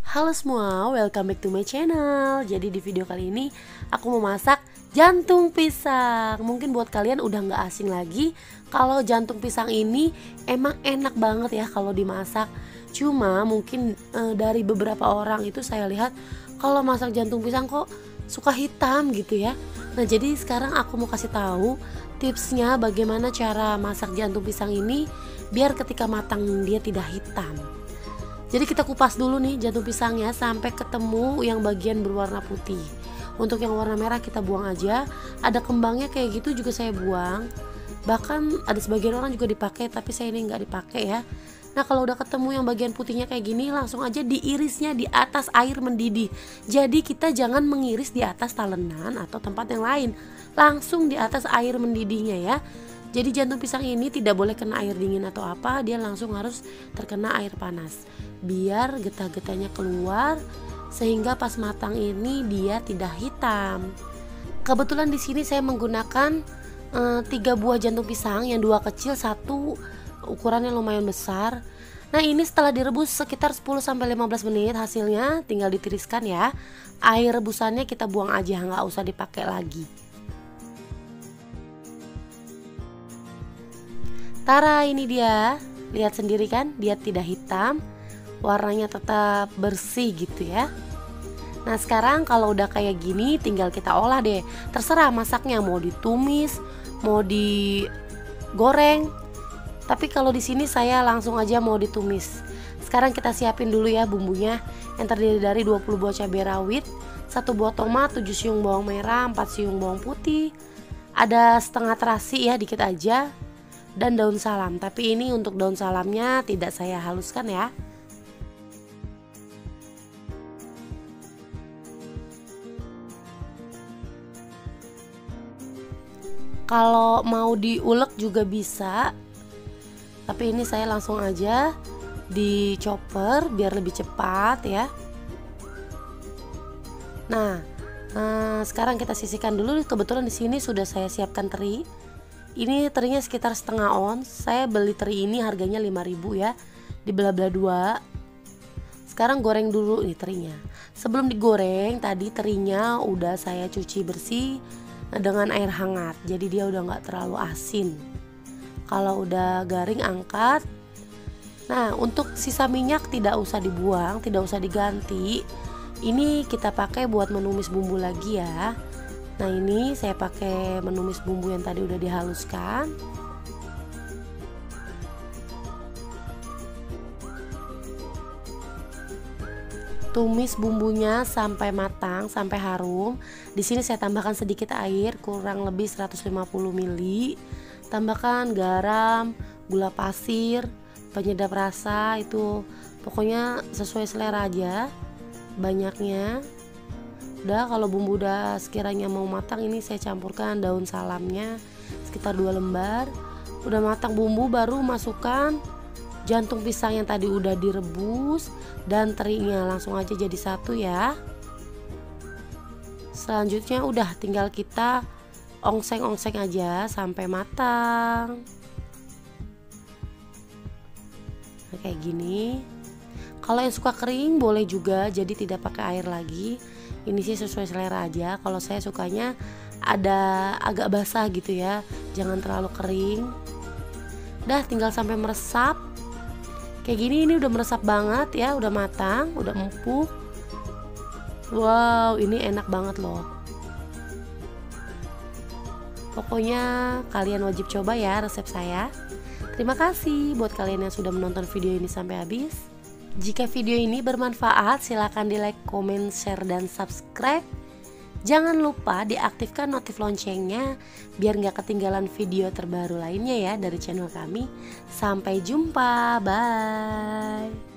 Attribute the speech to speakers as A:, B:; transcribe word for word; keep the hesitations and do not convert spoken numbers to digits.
A: Halo semua, welcome back to my channel. Jadi di video kali ini aku mau masak jantung pisang. Mungkin buat kalian udah nggak asing lagi kalau jantung pisang ini emang enak banget ya kalau dimasak. Cuma mungkin e, dari beberapa orang itu saya lihat kalau masak jantung pisang kok suka hitam gitu ya. Nah jadi sekarang aku mau kasih tahu tipsnya bagaimana cara masak jantung pisang ini biar ketika matang dia tidak hitam. Jadi kita kupas dulu nih jantung pisangnya sampai ketemu yang bagian berwarna putih. Untuk yang warna merah kita buang aja. Ada kembangnya kayak gitu juga saya buang. Bahkan ada sebagian orang juga dipakai, tapi saya ini nggak dipakai ya. Nah kalau udah ketemu yang bagian putihnya kayak gini, langsung aja diirisnya di atas air mendidih. Jadi kita jangan mengiris di atas talenan atau tempat yang lain, langsung di atas air mendidihnya ya. Jadi jantung pisang ini tidak boleh kena air dingin atau apa, dia langsung harus terkena air panas biar getah-getahnya keluar sehingga pas matang ini dia tidak hitam. Kebetulan di sini saya menggunakan eh, tiga buah jantung pisang, yang dua kecil, satu ukurannya lumayan besar. Nah ini setelah direbus sekitar sepuluh sampai lima belas menit, hasilnya tinggal ditiriskan ya. Air rebusannya kita buang aja, nggak usah dipakai lagi. Tara, ini dia, lihat sendiri kan, dia tidak hitam, warnanya tetap bersih gitu ya. Nah sekarang kalau udah kayak gini tinggal kita olah deh, terserah masaknya mau ditumis, mau digoreng. Tapi kalau di sini saya langsung aja mau ditumis. Sekarang kita siapin dulu ya bumbunya, yang terdiri dari dua puluh buah cabai rawit, satu buah tomat, tujuh siung bawang merah, empat siung bawang putih, ada setengah terasi ya, dikit aja, dan daun salam. Tapi ini untuk daun salamnya tidak saya haluskan ya. Kalau mau diulek juga bisa, tapi ini saya langsung aja di chopper biar lebih cepat ya. Nah eh, sekarang kita sisihkan dulu. Kebetulan di sini sudah saya siapkan teri. Ini terinya sekitar setengah ons. Saya beli teri ini harganya lima ribu ya, dibelah-belah dua. Sekarang goreng dulu nih terinya. Sebelum digoreng tadi terinya udah saya cuci bersih dengan air hangat, jadi dia udah nggak terlalu asin. Kalau udah garing angkat. Nah untuk sisa minyak tidak usah dibuang, tidak usah diganti. Ini kita pakai buat menumis bumbu lagi ya. Nah ini saya pakai menumis bumbu yang tadi udah dihaluskan. Tumis bumbunya sampai matang, sampai harum. Di sini saya tambahkan sedikit air, kurang lebih seratus lima puluh mililiter. Tambahkan garam, gula pasir, penyedap rasa, itu pokoknya sesuai selera aja banyaknya. Udah, kalau bumbu udah sekiranya mau matang, ini saya campurkan daun salamnya sekitar dua lembar. Udah matang bumbu, baru masukkan jantung pisang yang tadi udah direbus dan terinya, langsung aja jadi satu ya. Selanjutnya udah tinggal kita ongseng-ongseng aja sampai matang. Nah, kayak gini. Kalau yang suka kering boleh juga, jadi tidak pakai air lagi. Ini sih sesuai selera aja. Kalau saya sukanya ada agak basah gitu ya, jangan terlalu kering. Udah tinggal sampai meresap. Kayak gini, ini udah meresap banget ya, udah matang, udah empuk. Wow, ini enak banget loh. Pokoknya kalian wajib coba ya resep saya. Terima kasih buat kalian yang sudah menonton video ini sampai habis. Jika video ini bermanfaat, silahkan di like, comment, share, dan subscribe. Jangan lupa diaktifkan notif loncengnya biar nggak ketinggalan video terbaru lainnya ya dari channel kami. Sampai jumpa, bye.